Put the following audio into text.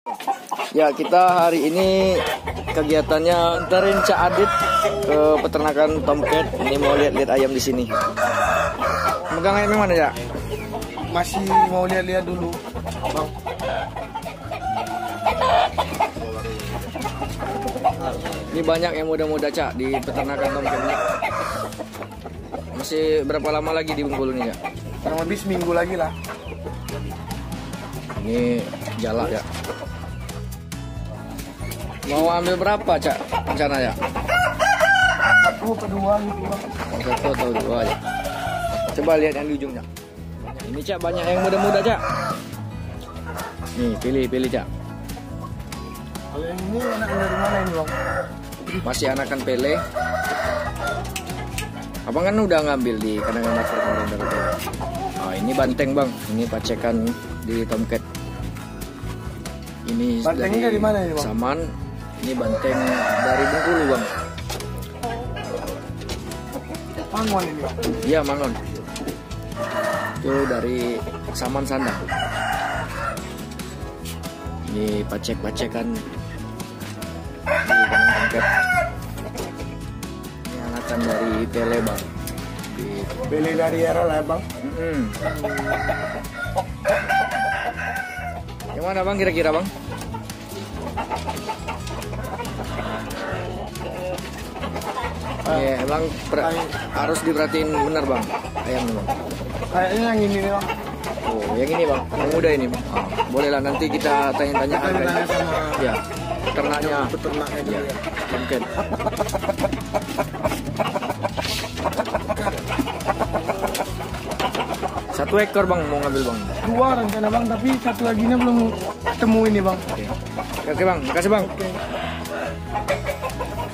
Ya, kita hari ini kegiatannya antarin Cak Adit ke peternakan tomcat. Ini mau lihat-lihat ayam di sini. Megang ayam yang mana ya? Masih mau lihat-lihat dulu, Bang. Ini banyak yang muda-muda Cak di peternakan tomcat ini. Masih berapa lama lagi di Bengkulu nih Cak? Kurang lebih seminggu lagi lah. Ini jalak ya. Mau ambil berapa Cak rencana ya? 1 atau 2 gitu, Bang. 1 atau 2 ya. Coba lihat yang di ujung Cak. Ini Cak banyak yang muda-muda Cak. Nih pilih Cak. Kalau yang ini anak dari mana ini, Bang? Masih anakan Pele. Abang kan udah ngambil di kandang master kemarin dari Pele. Oh, ini banteng Bang. Ini pacekan di tomcat. Ini Bantengnya dari mana ini, Bang? Saman. Ini banteng dari Bengkulu Bang. Mangon ini, Bang. Iya Mangon. Itu dari Saman Sandang. Ini pacek-pacekan di kandang tomcat. Ini anakan dari Pele Bang. Beli dari era lah, Bang. Yang mana Bang kira-kira Bang? Ya, Bang harus diperhatiin benar Bang ayamnya Bang. Kayaknya yang ini nih, Bang. Oh, yang ini Bang, yang muda ini Bang. Oh, boleh lah nanti kita tanya-tanya harganya. Sama Ya, peternaknya. peternaknya dulu ya. Tomcat. Satu ekor Bang mau ngambil Bang. 2 rencana, Bang, tapi satu lagi belum ketemu ini, Bang. Oke Bang, makasih Bang.